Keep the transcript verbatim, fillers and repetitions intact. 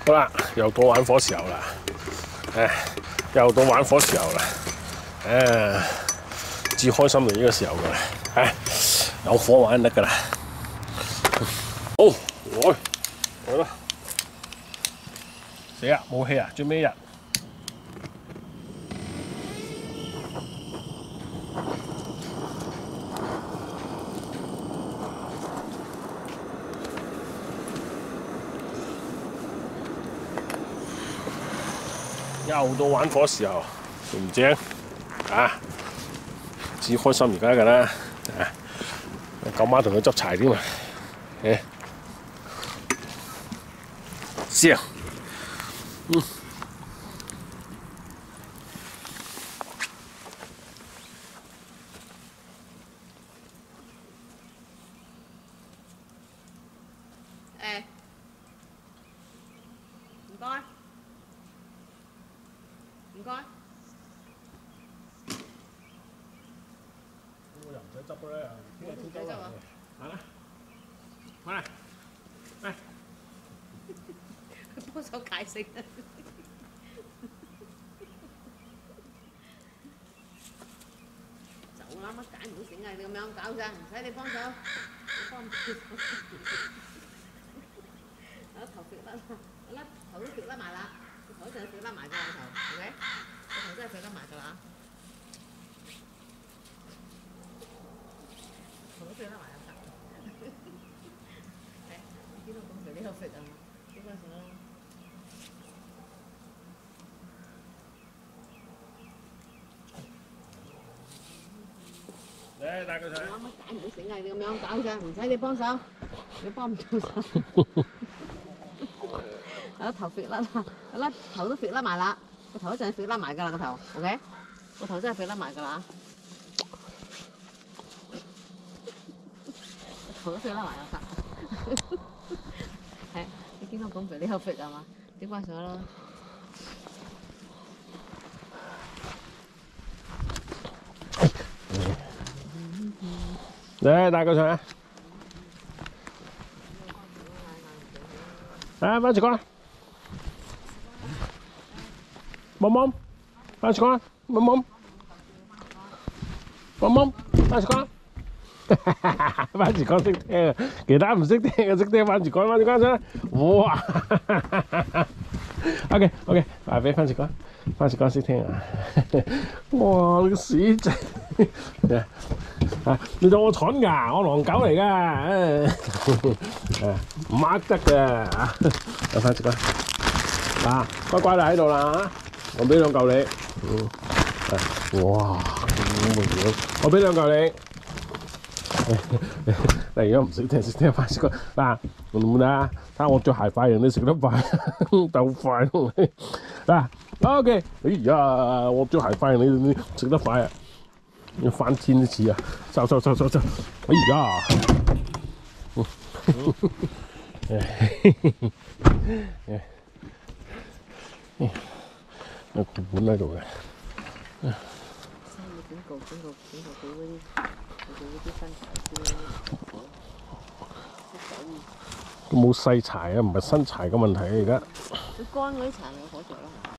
好啦，又到玩火時候啦，誒，又到玩火時候啦，誒，至開心就呢個時候噶啦，誒，有火玩得噶啦。好，來，嚟啦！死啊！冇氣啊！最尾一日。又到玩火時候，正唔正啊？至開心而家㗎啦！啊，舅媽同佢執柴添啊！誒，試啊！嗯。 誒，唔該。唔該。 我又唔使執嘅咧，邊個先執啊？係啦，翻嚟，嚟。 幫手解釋啊！就啦，乜解唔到繩啊？你咁樣搞咋？唔使你幫手，你幫唔到。我頭揈甩，我甩頭都揈甩埋啦，個頭就揈甩埋㗎個頭 ，OK？ 個頭真係揈甩埋㗎啦。頭都揈甩埋啦，係，你見到咁肥呢個揈啊？點解成啦？ 嚟，帶佢上。 我乜解唔到繩啊？你咁樣搞咋？唔使你幫手，你幫唔到手。我頭揈甩啦，我甩頭都揈甩埋啦，個頭一陣揈甩埋㗎啦個頭 ，OK？ 個頭真係揈甩埋㗎啦，個頭都揈甩埋啦，係你見到咁肥，你又揈係嘛？點翻上咯？ 嚟，帶佢上啊！嚟，翻住講啦。Mom mom， 翻住講啦。Mom mom，Mom mom， 翻住講啦。翻住講識聽啊，其他唔識聽嘅識聽翻住講，翻住講先。哇 ！OK OK， 話俾翻住講，翻住講識聽啊。哇！你個死仔啊！你當我蠢㗎？我狼狗嚟㗎，誒唔呃得嘅啊！有翻住講，嗱乖乖就喺度啦嚇。我俾兩嚿你，嗯，哇，咁嘅樣，我俾兩嚿你。你而家唔識聽，識聽快啲講嗱，會唔會啊？睇下我着鞋快，人哋食得快，鬥快咯你嗱。OK， 哎呀，我着鞋快，你你食得快啊！要翻天都似啊！收收收收收！哎呀，有副本喺度嘅。 警告警告警告佢嗰啲佢哋嗰啲新柴啲， 都冇細柴啊，唔係新柴嘅問題啊，而家。 佢乾嗰啲柴咪有火着咯。